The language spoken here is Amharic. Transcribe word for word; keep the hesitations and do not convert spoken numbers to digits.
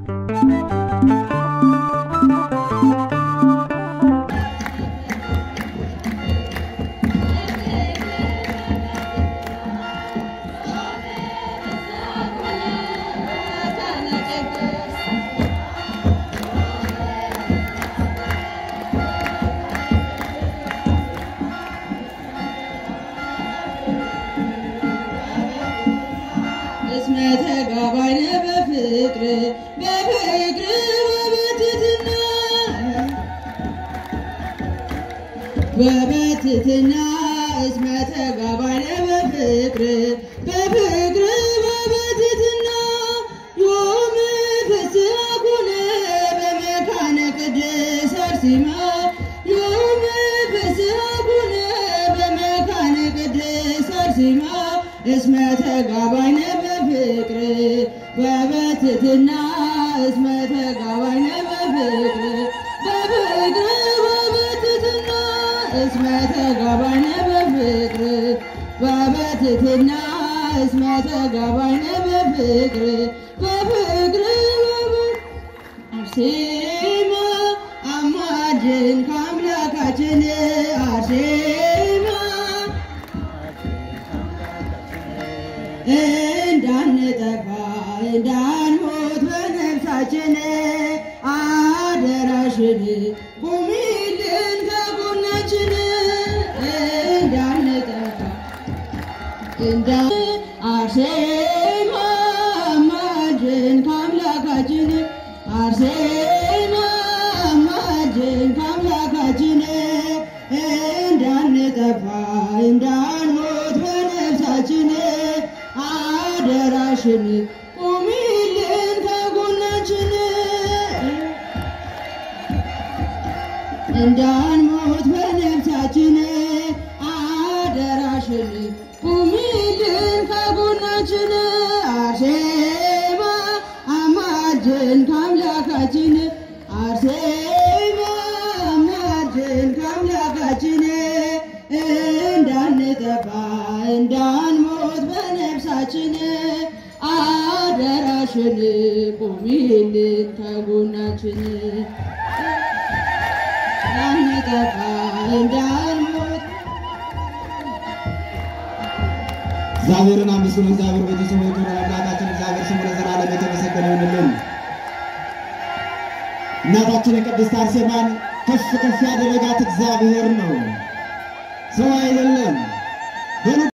تقابلنا بفكر بفكر وبتتنا وبتتنا اسمه تقابلنا بفكر بفكر وبتتنا يوم فساقنا بمكان قدس أرسما يوم فساقنا بمكان قدس أرسما اسمه تقابلنا بفكر وبتتنا اسمه تقابلنا بفكر بفكر وبتتنا اسمه تقابلنا بفكر وبتتنا اسمه تقابلنا بفكر بفكر أرسما أماجن كاملاكاችን أرسما እንዳንጠፋ እንዳንሞት በነፍሳችን አደራሽን ቁሚልን ከጎናችን እንዳንጠፋ እንዳ አርሴማ አማልጅን ከአምላካችን አርሴማ አማልጅን ከአምላካችን እንዳንጠፋ እንዳንሞት በነፍሳችን አደራሽን ቁሚልን ከጎናችን እንዳንሞት በነፍሳችን አደራሽን ቁሚልን ከጎናችን አርሴማ አማልጅን ከአምላካችን አርሴማ አማልጅን ከአምላካችን እንዳንጠፋ እንዳንሞት በነፍሳችን አደራሽን ቁሚልን ከጎናችን እንዳንጠፋ እንዳንሞት እግዚአብሔርን አመስግኑ። እግዚአብሔር ቤተሰቦች አምላካችን እግዚአብሔር ስሙ ለዘላለም የተመሰገነ ይሁንልን። እናታችን ቅድስት አርሴማን ከፍ ከፍ ያደረጋት እግዚአብሔር ነው፣ ሰው አይደለም።